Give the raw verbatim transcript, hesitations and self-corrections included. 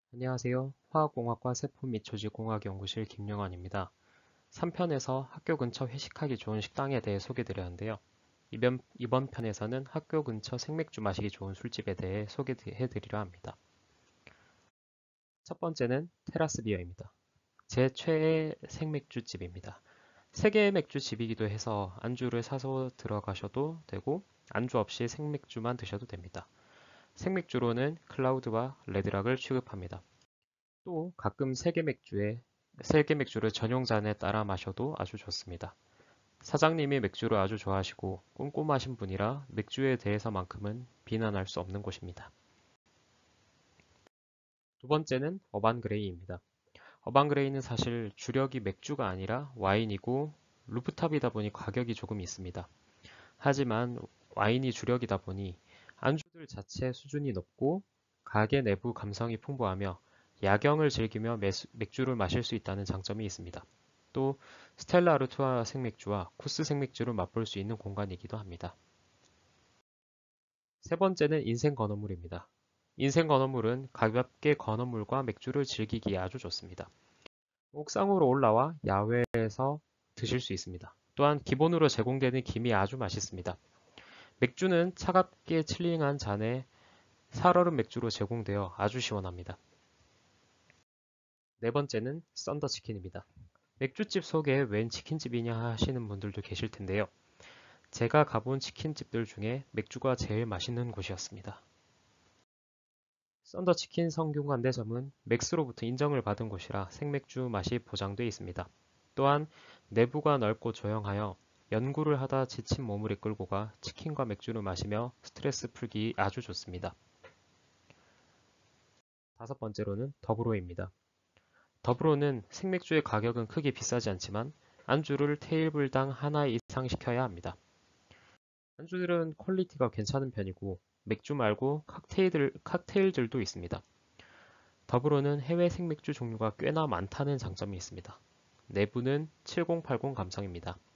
안녕하세요. 화학공학과 세포 및 조직공학연구실 김영환입니다. 삼 편에서 학교 근처 회식하기 좋은 식당에 대해 소개드렸는데요. 이번, 이번 편에서는 학교 근처 생맥주 마시기 좋은 술집에 대해 소개해드리려 합니다. 첫 번째는 테라스 비어입니다. 제 최애 생맥주집입니다. 세계 맥주집이기도 해서 안주를 사서 들어가셔도 되고 안주 없이 생맥주만 드셔도 됩니다. 생맥주로는 클라우드와 레드락을 취급합니다. 또 가끔 세계 맥주에 세계 맥주를 전용 잔에 따라 마셔도 아주 좋습니다. 사장님이 맥주를 아주 좋아하시고 꼼꼼하신 분이라 맥주에 대해서만큼은 비난할 수 없는 곳입니다. 두 번째는 어반그레이입니다. 어반그레이는 사실 주력이 맥주가 아니라 와인이고 루프탑이다 보니 가격이 조금 있습니다. 하지만 와인이 주력이다 보니 안주들 자체 수준이 높고 가게 내부 감성이 풍부하며 야경을 즐기며 매수- 맥주를 마실 수 있다는 장점이 있습니다. 또 스텔라 아르투아 생맥주와 쿠스 생맥주를 맛볼 수 있는 공간이기도 합니다. 세 번째는 인생 건어물입니다. 인생 건어물은 가볍게 건어물과 맥주를 즐기기에 아주 좋습니다. 옥상으로 올라와 야외에서 드실 수 있습니다. 또한 기본으로 제공되는 김이 아주 맛있습니다. 맥주는 차갑게 칠링한 잔에 살얼음 맥주로 제공되어 아주 시원합니다. 네 번째는 썬더치킨입니다. 맥주집 소개에 웬 치킨집이냐 하시는 분들도 계실 텐데요. 제가 가본 치킨집들 중에 맥주가 제일 맛있는 곳이었습니다. 썬더치킨 성균관대점은 맥스로부터 인정을 받은 곳이라 생맥주 맛이 보장돼 있습니다. 또한 내부가 넓고 조용하여 연구를 하다 지친 몸을 이끌고 가 치킨과 맥주를 마시며 스트레스 풀기 아주 좋습니다. 다섯 번째로는 더브로입니다. 더불어는 생맥주의 가격은 크게 비싸지 않지만 안주를 테이블당 하나 이상 시켜야 합니다. 안주들은 퀄리티가 괜찮은 편이고 맥주 말고 칵테일들, 칵테일들도 있습니다. 더불어는 해외 생맥주 종류가 꽤나 많다는 장점이 있습니다. 내부는 칠십 팔십 감성입니다.